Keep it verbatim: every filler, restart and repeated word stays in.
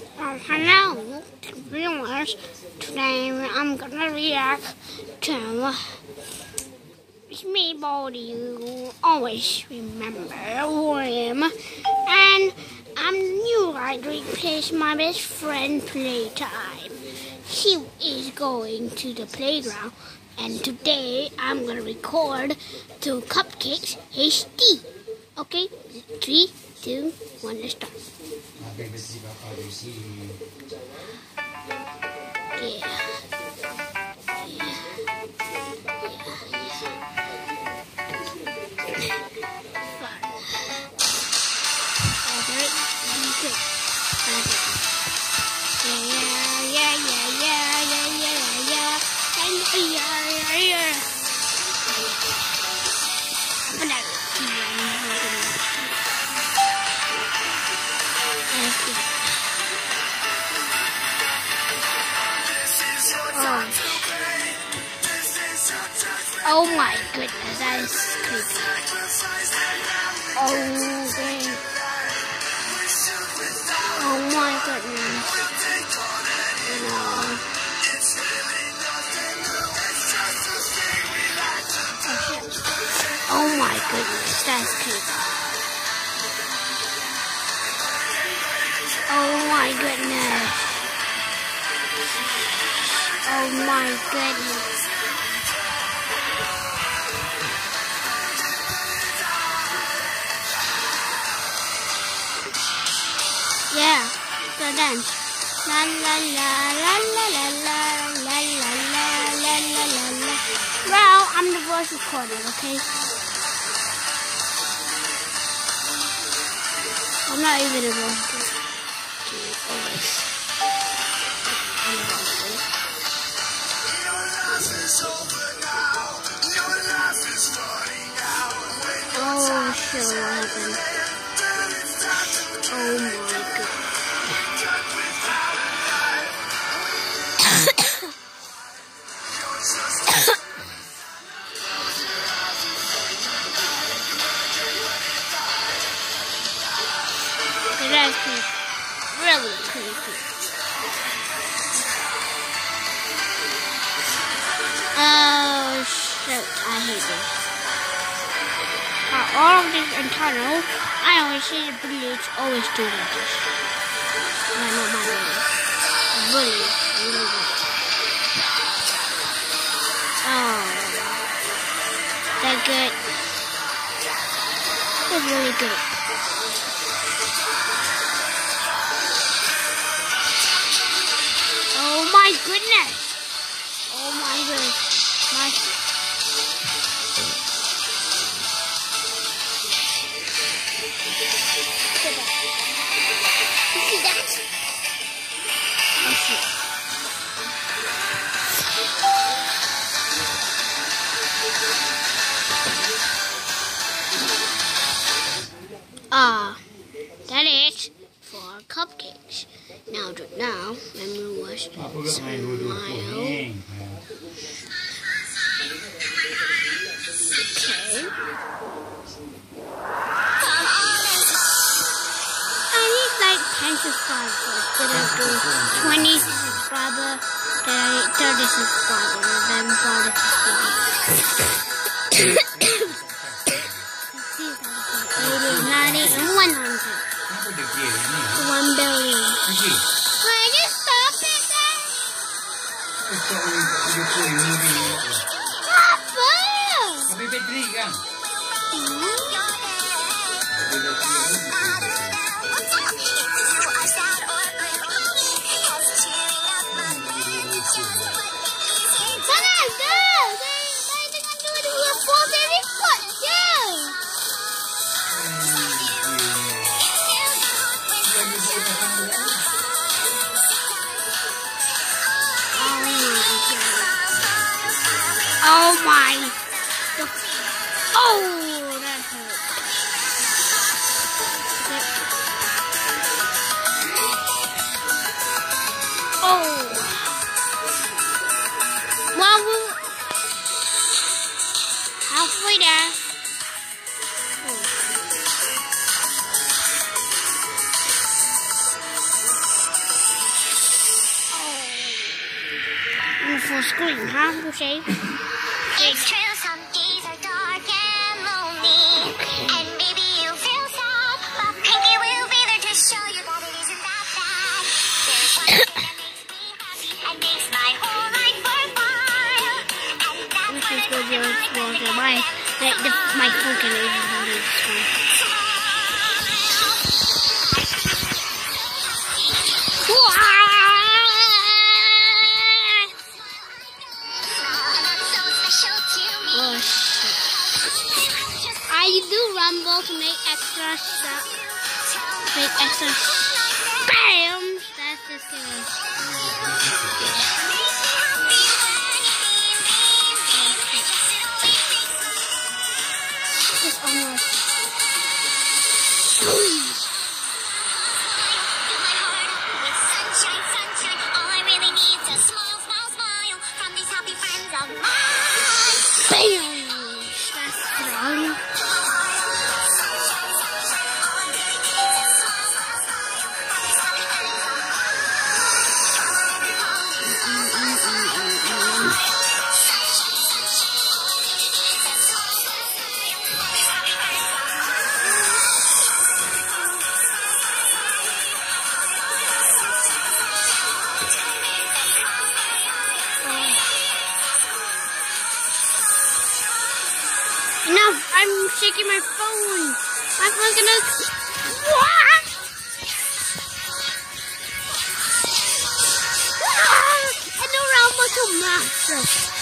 Um, hello, viewers. Today I'm gonna react to It's Me Baldy. You always remember him. And I'm new. I replace my best friend playtime. She is going to the playground, and today I'm gonna record to Cupcakes H D. Okay, three, two, one, let's start. Yeah. Oh my goodness, that is creepy. Oh, dang. Oh my goodness. No. Oh my goodness, that's creepy. Oh my goodness. Oh my goodness. Yeah, so dance. La la la la la la la la la la la la la la. Well, I'm the voice recorder, okay? I'm not even a voice recorder. I'm the voice recorder. Oh, shit, what happened? Oh my god. That's creepy. Really creepy. Oh shit, I hate this. Uh, all of this internal, I always see the bullies always do like this. No, not my bullies. Bullies, really good. Oh, they're good. They're really good. Oh my goodness! Oh my goodness! My You see that? Oh shit. Ah, that is for cupcakes. Now, now, let me watch Smile. Okay. ten subscribers, then I do twenty subscribers, then I get thirty subscribers, and then forty subscribers. eighty, ninety, and one hundred. one billion. Will you stop it, guys? Oh my! Oh, that hurt. Oh. Well, we're halfway there. Oh. full screen, huh? You say? It's true, some days are dark and lonely, and maybe you feel sad, but Pinky will be there to show you that it isn't that bad. There's one thing that makes me happy and makes my whole life worthwhile, and that's This when is I good, look at your my your my the, the, my phone can even hold it. Oh shit! I do rumble to make extra stuff, make extra bam. That's just kidding. It's almost. Sunshine, sunshine, all I really need is a smile, smile, smile from these happy friends of mine. Bam! That's strong. Enough! I'm shaking my phone. My phone's gonna. What? Ah! I know Rumble too much.